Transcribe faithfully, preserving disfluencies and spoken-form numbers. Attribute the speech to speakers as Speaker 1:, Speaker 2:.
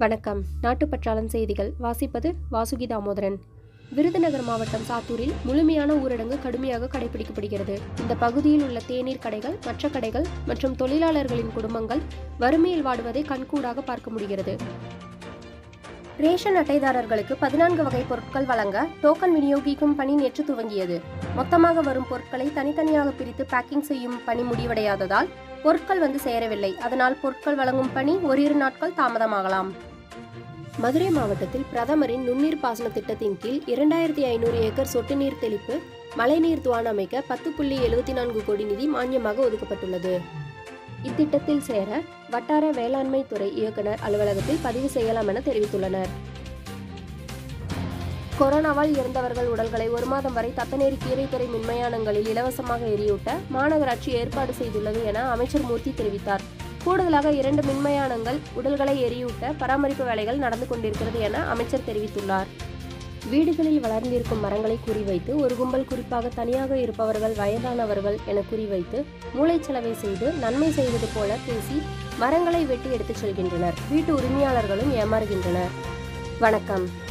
Speaker 1: வணக்கம். நாட்டுப்பற்றாளன் செய்திகள் வாசிப்பது வாசுகி தாமோதரன். விருதுநகர் மாவட்டம் சாத்தூரில் முழுமையான ஊரடங்கு கடுமையாக கடைபிடிக்கப்படுகிறது. இந்த பகுதியில் உள்ள தேநீர் கடைகள், மற்ற கடைகள் மற்றும் தொழிலாளர்களின் குடும்பங்கள் வறுமையில் வாடுவதை கண்கூடாக பார்க்க முடிகிறது. ரேஷன் அட்டைதாரர்களுக்கு பதினான்கு வகை பொருட்கள் வழங்க டோக்கன் விநியோகிக்கும் பணி நேற்று துவங்கியது. மொத்தமாக வரும் பொருட்களை தனித்தனியாக பிரித்து பேக்கிங் செய்யும் பணி முடிவடையாததால் பொருட்கள் வந்து சேரவில்லை. அதனால் பொருட்கள் வழங்கும் பணி ஓரிரு நாட்கள் தாமதமாகலாம். மதுரை மாவட்டத்தில் பிரதமரின் நுண்ணீர் பாசன திட்டத்தின் கீழ் இரண்டாயிரத்தி ஐநூறு ஏக்கர் சொட்டு நீர் தெளிப்பு மழைநீர் துவான் அமைக்க பத்து புள்ளி எழுபத்தி நான்கு கோடி நிதி மானியமாக ஒதுக்கப்பட்டுள்ளது. இத்திட்டத்தில் சேர வட்டார வேளாண்மை துறை இயக்குநர் அலுவலகத்தில் பதிவு செய்யலாம் என தெரிவித்துள்ளனர். கொரோனாவால் இறந்தவர்கள் உடல்களை ஒரு மாதம் வரை தத்தநேரி கீரைத்துறை மின்மயானங்களில் இலவசமாக எரியூட்ட மாநகராட்சி ஏற்பாடு செய்துள்ளது என அமைச்சர் மூர்த்தி தெரிவித்தார். கூடுதலாக இரண்டு மின்மயானங்கள் உடல்களை எரியூட்ட பராமரிப்பு வேலைகள் நடந்து கொண்டிருக்கிறது என அமைச்சர் தெரிவித்துள்ளார். வீடுகளில் வளர்ந்திருக்கும் மரங்களை குறிவைத்து ஒரு கும்பல், குறிப்பாக தனியாக இருப்பவர்கள், வயதானவர்கள் என குறிவைத்து மூளைச்சலவை செய்து நன்மை செய்வது போல பேசி மரங்களை வெட்டி எடுத்துச் செல்கின்றனர். வீட்டு உரிமையாளர்களும் ஏமாறுகின்றனர். வணக்கம்.